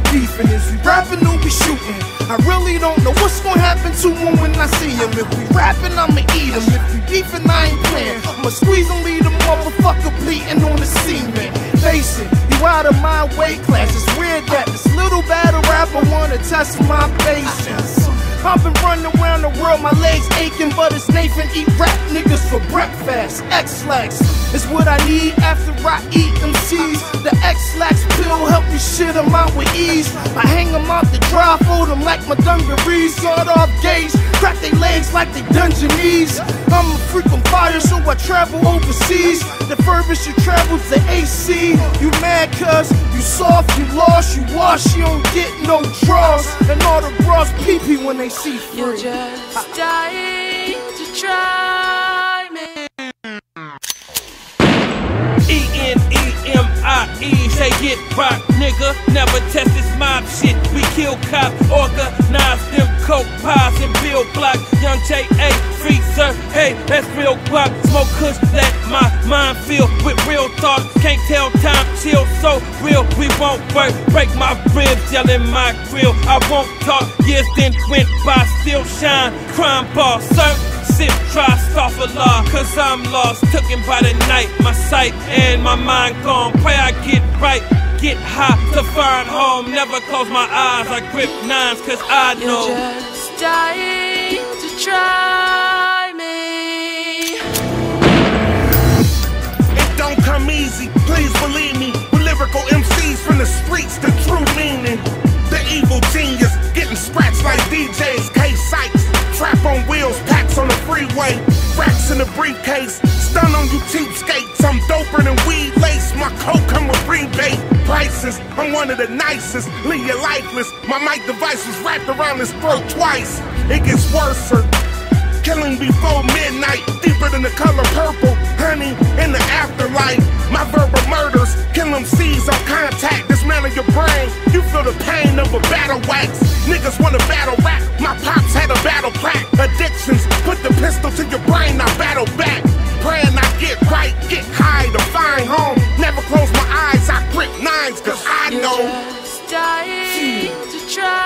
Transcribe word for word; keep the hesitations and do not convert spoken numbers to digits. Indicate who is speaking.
Speaker 1: beefing? Is we rapping or we shooting? I really don't know what's gonna happen to him when I see him. If we rapping, I'ma eat him. If we beefing, I ain't playing. I'ma squeeze and lead a motherfucker bleeding on the cement. Face it, you out of my weight class. It's weird that this little battle rapper wanna test my patience. I've been running around the world, my legs aching, but it's Nathan eat rap niggas for breakfast. X-Lax is what I need after I eat them C's. The X-Lax pill help me shit them out with ease. I hang them out the dry, fold them like my dungarees. Sawed off gauge, crack they legs like they Dungeonese. I'm a freak on fire, so I travel overseas. The furthest you travel's the A C. You mad cuz you soft, you lost, you wash, you don't get no draws. And all the bras pee-pee when they see free.
Speaker 2: You're just dying to try me.
Speaker 3: E N E M I E, say get rock, nigga. Never test this mob shit. We kill cops, organize them coke pies and build block. Young J A, freezer, hey, that's real guap. Smoke kush, let my mind feel with real thoughts. Can't tell time, chill, so real. We won't work, break my ribs, yell in my grill. I won't talk, years then went by, still shine. Crime boss, sir. Sip, try, stop a law, cause I'm lost. Took him by the night, my sight and my mind gone. Pray I get right, get high to find home. Never close my eyes, I grip nines, cause I know
Speaker 2: you're just dying to try me.
Speaker 4: It don't come easy, please believe me. With lyrical M Cs from the streets, the true meaning. The evil genius, getting scratched like D Js, K-Sykes. Trap on wheels, packs on the freeway, racks in the briefcase, stun on you cheapskates. I'm doper than weed lace, my coke come with rebate prices. I'm one of the nicest, leave you lifeless. My mic device was wrapped around his throat twice. It gets worser, killing before midnight, deeper than the color purple, honey, in the afterlife. My verbal murders, kill them C's on contact, dismantle your brain. You feel the pain of a battle wax. Niggas wanna battle rap, my pops had a battle crack. Addictions, put the pistol to your brain, I battle back. Praying I get right, get high to find home. Never close my eyes, I grip nines, cause I know
Speaker 2: you're just dying to try.